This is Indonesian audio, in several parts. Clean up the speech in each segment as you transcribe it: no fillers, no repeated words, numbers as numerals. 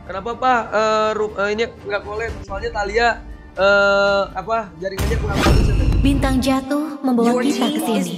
Kenapa Pak? Ini nggak collab, soalnya Thalia jaringannya kurang bagus. Bintang jatuh membawa kita ke sini.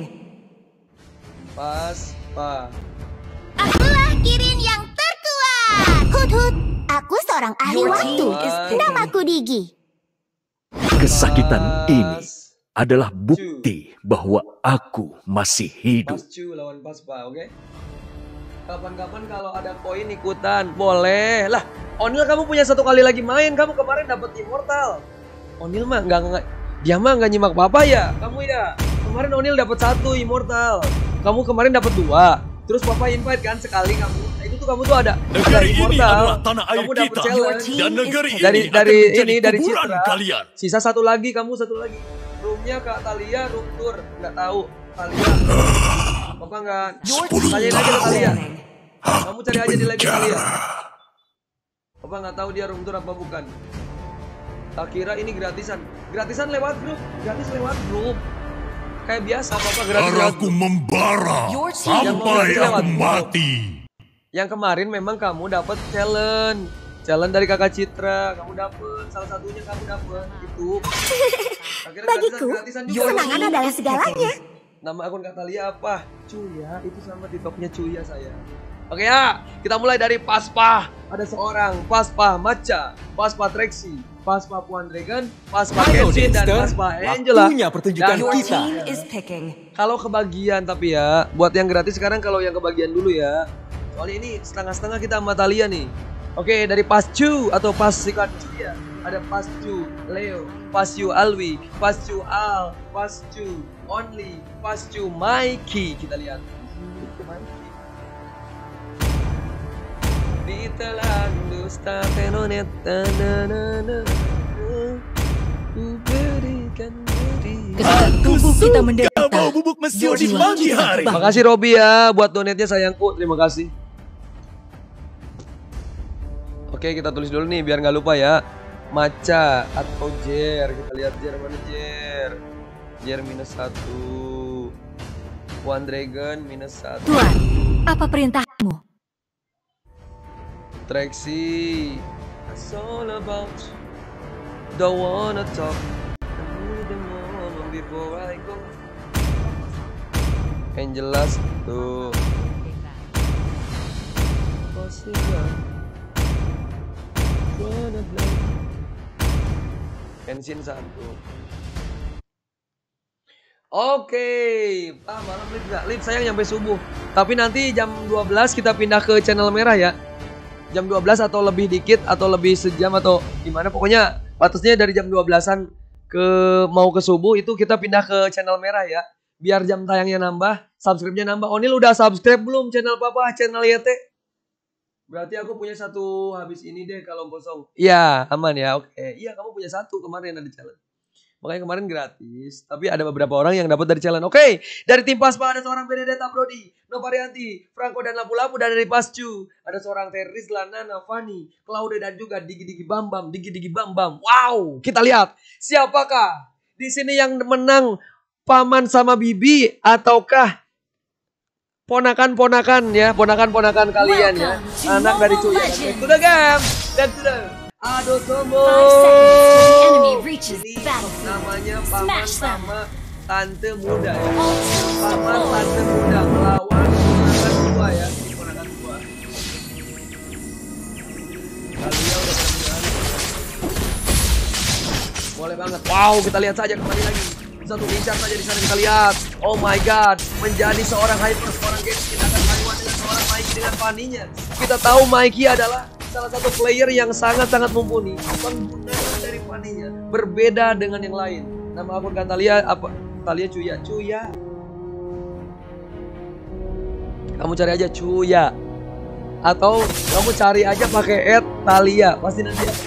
Pas, Pak. Akulah Kirin yang terkuat. Hut hut, aku seorang ahli waktu. Namaku Digi. Kesakitan ini adalah bukti bahwa aku masih hidup. Pas cu lawan pas Pak, oke? Kapan-kapan kalau ada koin ikutan, boleh lah. Onil kamu punya satu kali lagi main, kamu kemarin dapat immortal. Onil mah dia mah nggak nyimak Papa ya, kamu ya. Kemarin Onil dapat 1 immortal, kamu kemarin dapat 2. Terus Papa invite kan sekali kamu. Nah, itu tuh kamu tuh ada Negeri ini immortal. adalah tanah air Kamu dapat kita challenge. dan negeri dari ini dari kuburan Citra. kalian. Sisa satu lagi, kamu satu lagi. Roomnya Kak Thalia, room tour. Nggak tahu Thalia. Papa nggak. Tanyain aja ke Thalia. Kamu cari aja di lagi Thalia. Papa nggak tahu dia room tour apa bukan. Tak kira ini gratisan. Gratisan lewat grup. Gratis lewat grup. Kayak biasa Papa gratis lewat Darahku grup. membara sampai aku mati. Yang kemarin memang kamu dapat challenge dari Kakak Citra, kamu dapat salah satunya kamu dapat itu. Bagiku, kesenangan adalah segalanya. Nama akun Kak Thalia apa? Cuya, itu sama TikToknya Cuya saya. Oke ya, kita mulai dari Paspa. Ada seorang Paspa Macha, Paspa Trexi, Paspa Puan Dragon, Paspa Kenshin, dan Paspa Angela. Waktunya pertunjukan kita. Kalau kebagian tapi ya, buat yang gratis sekarang kalau yang kebagian dulu ya. Soalnya ini setengah-setengah kita sama Thalia nih. Oke, dari Pascu atau Pasikan Cuya. Ada Pascu Leo, Pascu Alwi, Pascu Al, Pascu Only, Pascu Mikey. Kita lihat. Di telan dusta tenonet berikan diri. Ketika tubuh kita menderita, Mau bubuk mesir di pagi hari. Terima kasih Robi ya buat donatnya sayangku, terima kasih. Oke, kita tulis dulu nih biar nggak lupa ya. Macha atau Jer, kita lihat Jer mana Jer. Jer -1. One Dragon -1. Tuan, apa perintahmu? Trexi, it's all about. Don't wanna talk. I need a moment before I go. Angelas tuh. Kenshin 1. Oke, malam live nggak? Live sayang nyampe subuh. Tapi nanti jam 12 kita pindah ke channel merah ya. Jam 12 atau lebih dikit atau lebih sejam atau gimana, pokoknya batasnya dari jam 12-an mau ke subuh itu kita pindah ke channel merah ya. Biar jam tayangnya nambah, subscribe-nya nambah. Onil udah subscribe belum channel Papa, channel YT? Berarti aku punya 1 habis ini deh kalau kosong. Iya, aman ya. Oke. Iya, kamu punya 1 kemarin ada challenge. Makanya kemarin gratis, tapi ada beberapa orang yang dapat dari challenge. Oke, dari tim Paspa ada seorang Benedetta Brody, Novarianti, Franco dan Lapu-Lapu, dan dari Pascu ada seorang Teris, Nana, Fanny, Claude dan juga Digi-Digi Bambam, Digi-Digi Bambam. Wow, kita lihat siapakah di sini yang menang, paman sama bibi ataukah ponakan-ponakan ya, ponakan-ponakan kalian ya, anak dari Cuya. Itu the game dan sudah. Aduh sombong. Ini namanya paman sama tante muda ya. Paman tante muda melawan ponakan tua ya. Ini ponakan tua. Kalian udah berani. Boleh banget. Wow, kita lihat saja kembali lagi. Satu bincang saja di sana kita lihat. Oh my god, menjadi seorang hyper, seorang games kita akan paduan dengan seorang Mikey dengan Fanny-nya. Kita tahu Mikey adalah salah satu player yang sangat-sangat mumpuni. Penggunaan dari Fanny-nya berbeda dengan yang lain. Nama akun Kak Thalia apa? Thalia Cuya. Cuya. Kamu cari aja Cuya. Atau kamu cari aja pakai @Thalia. Pasti nanti ya.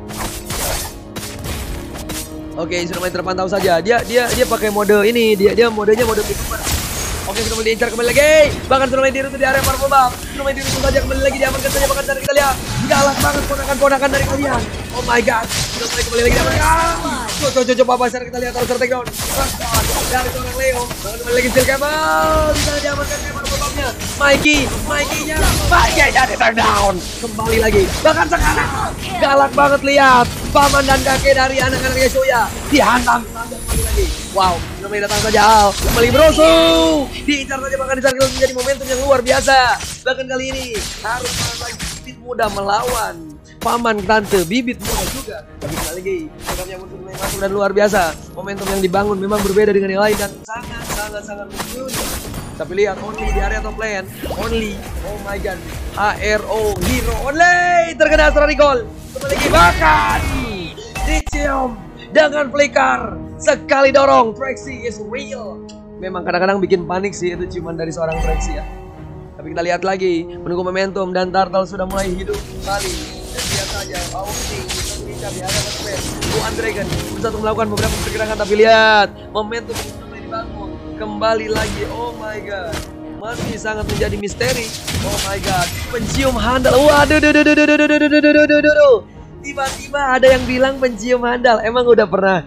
Oke, sudah mulai terpantau saja. Dia pakai mode ini. Dia modenya mode PvP. Oke, sudah mulai diincar kembali lagi. Bahkan sudah mulai diruntuh di area Marvel Bab. Sudah mulai diruntuh saja kembali lagi, diamankan saja. Bahkan cara kita lihat galak banget ponakan-ponakan dari kalian. Oh my god. Sudah mulai kembali lagi diamankan. Coba apa cara kita lihat kalau take down. Dari seorang Leo. Bahkan kembali lagi Steel Cable. Bisa diamankan Marvel Bab. Mikey-nya. Mikey-nya di turn down. Kembali lagi. Bahkan sekarang galak banget lihat. Paman dan kakek dari anak-anak Yeshuya dihantam kembali lagi. Wow, kembali datang saja Al. Kembali berusuh. Diincar saja bahkan di circle menjadi momentum yang luar biasa. Bahkan kali ini harus lagi bibit muda melawan paman tante bibit muda juga. Tapi kembali lagi, programnya untuk masuk dan luar biasa. Momentum yang dibangun memang berbeda dengan yang lain dan sangat unik. Tapi lihat only di area top lane, only, oh my god, HRO hero only terkena serangan gol. Kembali lagi bahkan dicium dengan flicker sekali dorong. Traxi is real. Memang kadang-kadang bikin panik sih itu ciuman dari seorang Traxi ya. Tapi kita lihat lagi, menunggu momentum dan Turtle sudah mulai hidup kembali. Dan lihat saja, Pausing bisa di area top lane. Tuan Dragon bisa melakukan beberapa pergerakan tapi lihat momentum yang sudah mulai dibangun. Kembali lagi, oh my god, masih sangat menjadi misteri. Oh my god, pencium handal. Waduh, tiba-tiba ada yang bilang pencium handal. Emang udah pernah?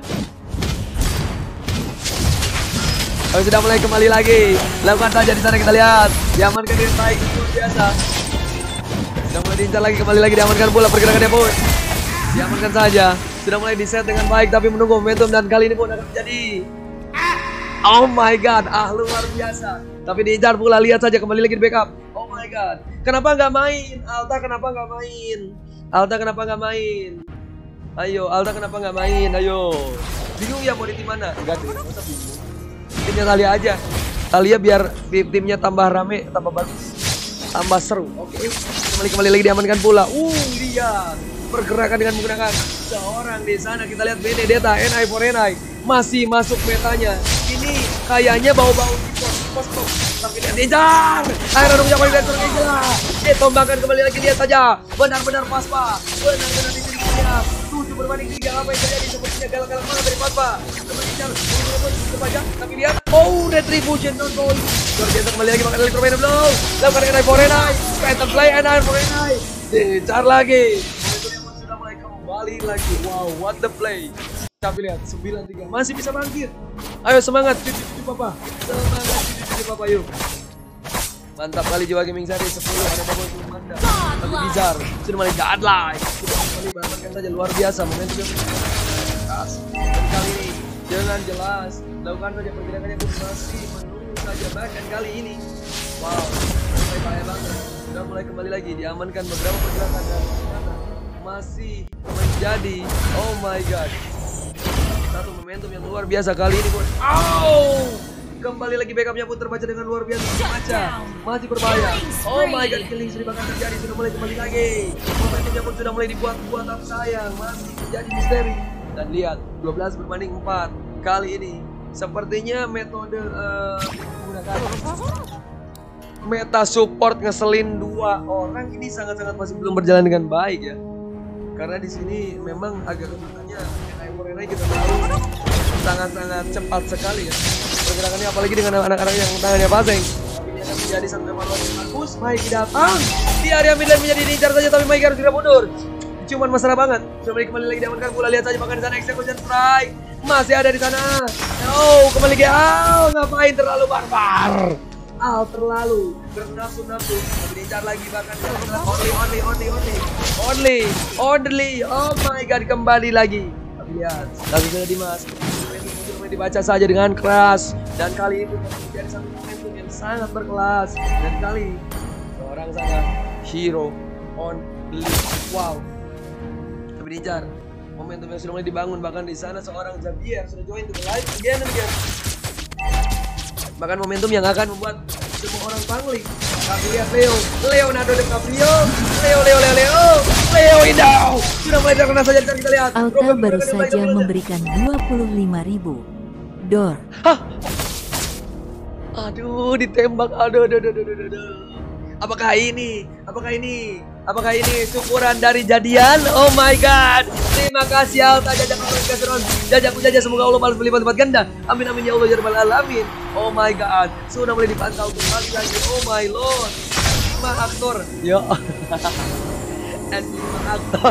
Oh, sudah mulai kembali lagi. Lakukan saja di sana kita lihat. Diamankan dengan baik, luar biasa. Sudah mulai diincar lagi, kembali lagi diamankan pula pergerakannya pun. Diamankan saja. Sudah mulai di-set dengan baik tapi menunggu momentum dan kali ini pun akan menjadi oh my god, luar biasa. Tapi diincar pula, lihat saja kembali lagi di backup. Oh my god, kenapa nggak main? Alta kenapa nggak main? Alta kenapa nggak main? Ayo, Alta kenapa nggak main? Ayo. Bingung ya mau di tim mana? Enggak deh, masa bingung. Timnya Talia aja. Talia biar timnya tambah rame, tambah bagus, tambah seru. Oke. Kembali lagi diamankan pula. Lihat pergerakan dengan menggunakan seorang di sana. Kita lihat Benedetta, NI for NI masih masuk metanya. Ini kayaknya bau-bau di pos. Tapi dia dikejar. Akhirnya punya poin dan gila. Tombakkan kembali lagi, lihat saja. Benar-benar Paspa. Benar-benar di sini dia. 7 berbanding 3. Apa yang terjadi? Sepertinya galak-galak banget dari Paspa. Mengejar. Tapi lihat. Oh, retribution non goal. Luar biasa kembali lagi makan Electro Venom blow. Lakukan NI for NI. Phantom play NI for NI. Dikejar lagi. Sudah mulai kembali lagi. Wow, what the play. Tapi lihat 9-3 masih bisa bangkit. Ayo semangat cucu papa. Semangat cucu papa yuk. Mantap kali Jiwa Gaming Sari 10 ada double kill Manda. Tapi Bizar sudah mulai godlike. Sudah kembali bahkan saja luar biasa momentum yang khas. Dan kali ini dengan jelas lakukan saja pergerakannya pun masih menunggu saja bahkan kali ini. Wow, mulai bahaya banget. Sudah mulai kembali lagi diamankan beberapa pergerakan dan ternyata masih menjadi oh my god. Satu momentum yang luar biasa kali ini pun. Kembali lagi backupnya pun terbaca dengan luar biasa. Masih berbahaya. Oh my god, killing spree bahkan terjadi. Sudah mulai kembali lagi. Momentumnya pun sudah mulai dibuat-buat tapi sayang masih menjadi misteri. Dan lihat 12 berbanding 4. Kali ini sepertinya metode menggunakan meta support ngeselin 2 orang ini sangat-sangat masih belum berjalan dengan baik ya. Karena di sini memang agak kesulitannya Renai kita tahu sangat-sangat cepat sekali ya pergerakannya, apalagi dengan anak-anak yang tangannya paseng. Tapi ini akan menjadi satu evaluasi yang bagus. Mikey datang di area mid lane menjadi diincar saja tapi Mikey harus tidak mundur. Cuman masalah banget. Coba kembali lagi diamankan pula, lihat saja bahkan di sana execution strike masih ada di sana. Oh kembali lagi ngapain terlalu barbar. Terlalu bernafsu-nafsu. Tapi diincar lagi bahkan only. Oh my god, kembali lagi. Lihat, langsung saja Dimas. Momentum dibaca saja dengan keras dan kali ini menjadi satu momentum yang sangat berkelas dan kali seorang sangat hero on list. Wow. Tapi diincar. Momentum yang sudah mulai dibangun bahkan di sana seorang Xavier sudah join to the live again and again. Bahkan momentum yang akan membuat semua orang pangling. Tapi lihat Leonardo DiCaprio, Leo Indah sudah mulai terkena saja dan kita lihat. Alta baru saja memberikan 25.000 door. Aduh, ditembak. Aduh. Apakah ini syukuran dari jadian? Oh my god. Terima kasih Alta Jajak Kasron. Jajakku jajak, semoga Allah balas berlipat-lipat ganda. Amin ya Allah ya rabbal alamin. Oh my god. Sudah mulai dipantau kembali lagi. Oh my lord. 5 aktor. Yo. And 5 aktor.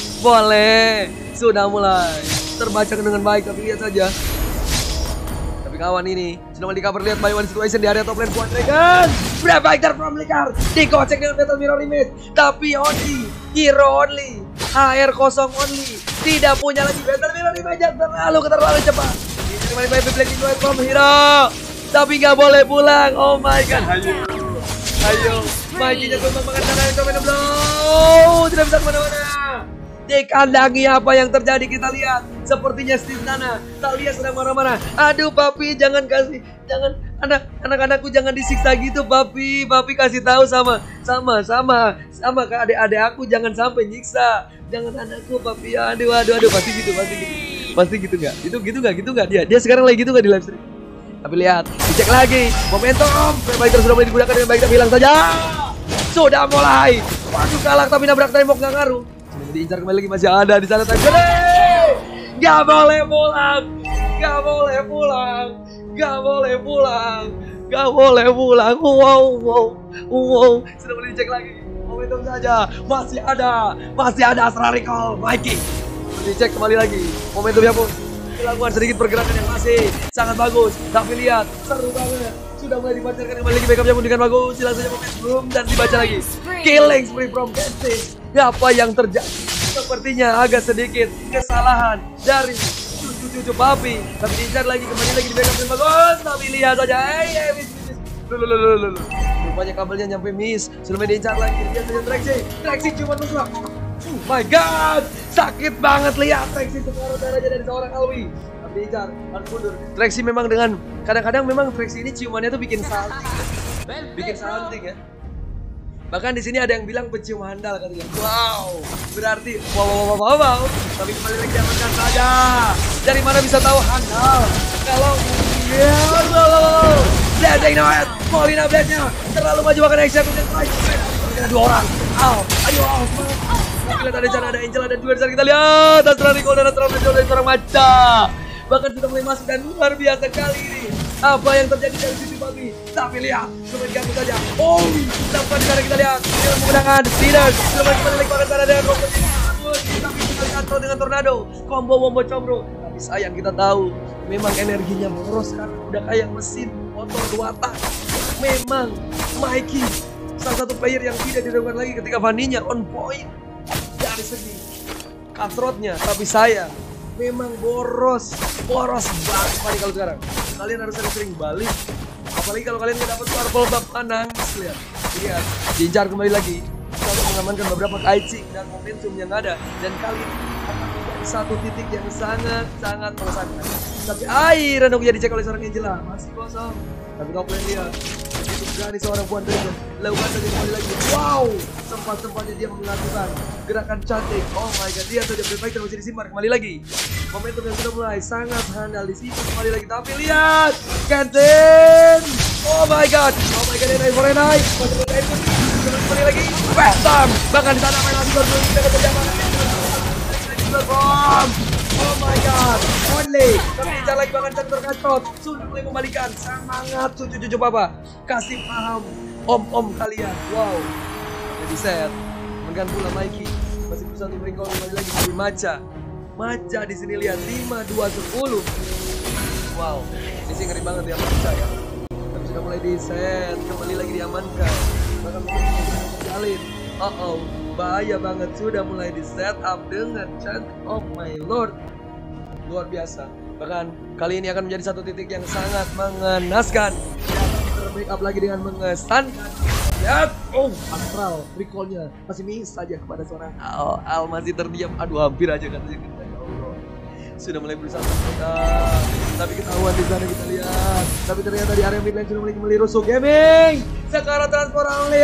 Boleh. Sudah mulai terbaca dengan baik tapi lihat saja. Tapi Tapi kawan ini sudah mulai di cover, lihat by one situation di area top lane Puan Dragon. Brave fighter from Likar dikocek dengan Battle Mirror Image. Tapi only hero only, HR kosong only, tidak punya lagi Battle Mirror Image yang terlalu cepat. Ini kembali by Blacking White from hero, tapi nggak boleh pulang. Oh my god, ayo Mikey-nya tumbang banget karena itu main blow, tidak bisa kemana-mana. Dikandangi, apa yang terjadi kita lihat. Sepertinya Steve Nana tak lihat sedang marah-marah. Aduh papi, jangan anak-anakku jangan disiksa gitu papi. Papi kasih tahu sama ke adik-adik aku jangan sampai nyiksa. Jangan anakku papi. Aduh pasti gitu nggak? Gitu nggak dia sekarang lagi gitu nggak di live stream? Tapi lihat, dicek lagi momentum. Fighter sudah mulai digunakan dengan baik, tapi hilang saja. Sudah mulai. Waduh kalah tapi nabrak tembok nggak ngaruh. Diincar kembali lagi, masih ada di sana Tiger. Gak boleh pulang. Wow. Sudah boleh dicek lagi. Momentum saja. Masih ada Astra Recall Mikey. Dicek kembali lagi. Momentumnya pun dilakukan sedikit pergerakan yang masih sangat bagus. Tapi lihat, seru banget. Sudah mulai dibacakan kembali lagi, backupnya pun dengan bagus. Hilang saja momentum dan dibaca lagi. Killing spree from Kenzie. Apa yang terjadi? Sepertinya agak sedikit kesalahan dari cucu papi. Tapi diincar lagi, kembali lagi di backup dengan bagus. Tapi lihat saja, rupanya kabelnya nyampe miss. Sudah mulai diincar lagi, lihat saja Trixie cuma nusrak. Oh my god, sakit banget. Lihat Trixie separuh darahnya dari seorang Alwi. Tapi diincar, harus mundur. Trixie memang dengan kadang-kadang memang Trixie ini ciumannya tuh bikin salting ya. Bahkan di sini ada yang bilang pencium handal katanya. Wow, berarti wow. Tapi kembali lagi diamankan saja. Dari mana bisa tahu handal? Kalau Blade Ignite, Molina Blade-nya terlalu maju, bahkan eksekusi strike. Ada dua orang. Ayo, semangat. Lihat ada Angel, ada dua di sana, kita lihat. Astra Recall dan Astra Blade dari seorang maca. Bahkan sudah mulai masuk dan luar biasa kali ini. Apa yang terjadi dari sisi papi? Tapi lihat, cuma diganggu saja. Oh, sampai di sana kita lihat. Dia menggunakan Speeder. Sudah kembali lagi pada sana dengan combo. Tapi kita lihat dengan tornado. Combo wombo combro. Tapi sayang kita tahu, memang energinya boros kan. Udah kayak mesin motor 2 tak. Memang Mikey salah satu player yang tidak diragukan lagi ketika Vaninya on point dari segi cutthroat-nya. Tapi saya memang boros banget Fani kalau sekarang. Kalian harus sering balik. Apalagi kalau kalian nggak dapat purple buff, nangis. Lihat, diincar kembali lagi. Kita harus mengamankan beberapa kaicing dan momentum yang ada. Dan kali ini akan menjadi satu titik yang sangat mengesankan. Tapi air untuk dicek oleh seorang Angela masih kosong. Tapi top lane lihat, itu berani seorang Puan Dragon. Lakukan saja kembali lagi. Wow, sempat-sempatnya dia melakukan gerakan cantik. Oh my god, dia saja Brave Fighter masih disimpan kembali lagi. Momentum yang sudah mulai sangat handal di sini kembali lagi. Tapi lihat, Kentin. Oh my god, Enai for Enai. Kembali lagi. Phantom. Bahkan di sana main lagi kita kerjasama. Oh my god, only. Tapi bicara lagi bahkan cantor kacot. Sudah mulai membalikan semangat cucu-cucu papa. Kasih paham om-om kalian. Wow, jadi set. Megan pula Mikey masih berusaha untuk meringkol kembali lagi dari Maca di sini lihat 5-2-10. Wow, ini sih ngeri banget ya Maca ya. Tapi sudah mulai di set, kembali lagi diamankan. Bahkan terjalin. Bahaya banget, sudah mulai di setup dengan Chant of My Lord. Luar biasa. Bahkan kali ini akan menjadi satu titik yang sangat mengenaskan. Terbackup lagi dengan mengesankan. Lihat, Astral recall-nya masih miss saja kepada seorang Al masih terdiam. Aduh, hampir aja katanya kita. Ya Allah. Sudah mulai berusaha tapi ketahuan di sana kita lihat. Tapi ternyata di area mid lane sudah mulai kembali rusuh gaming. Sekarang transport alwi.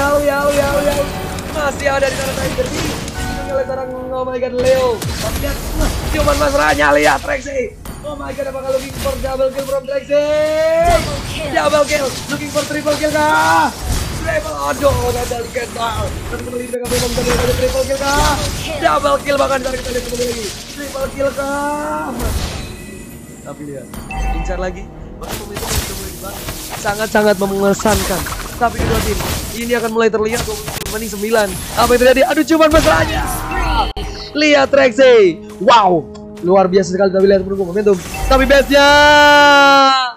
Masih ada di sana Tiger D. Ini oleh seorang oh my god Leo. Tapi lihat, cuman masranya lihat Trixie. Oh my god, apakah looking for double kill from Trixie? Double kill, looking for triple kill kah? Aduh, gagal kita. Dan kembali mereka memang tadi ada triple kill kah? Double kill bahkan dari kita lihat kembali lagi. Triple kill kah? Tapi lihat, incar lagi. Bahkan momentum sudah mulai dibangun. Sangat mengesankan. Tapi kedua tim ini akan mulai terlihat 29. Apa yang terjadi? Aduh, cuman masalahnya. Lihat Trixie. Wow, luar biasa sekali. Tapi lihat menunggu momentum. Tapi base-nya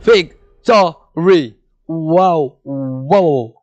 victory. Wow, wow.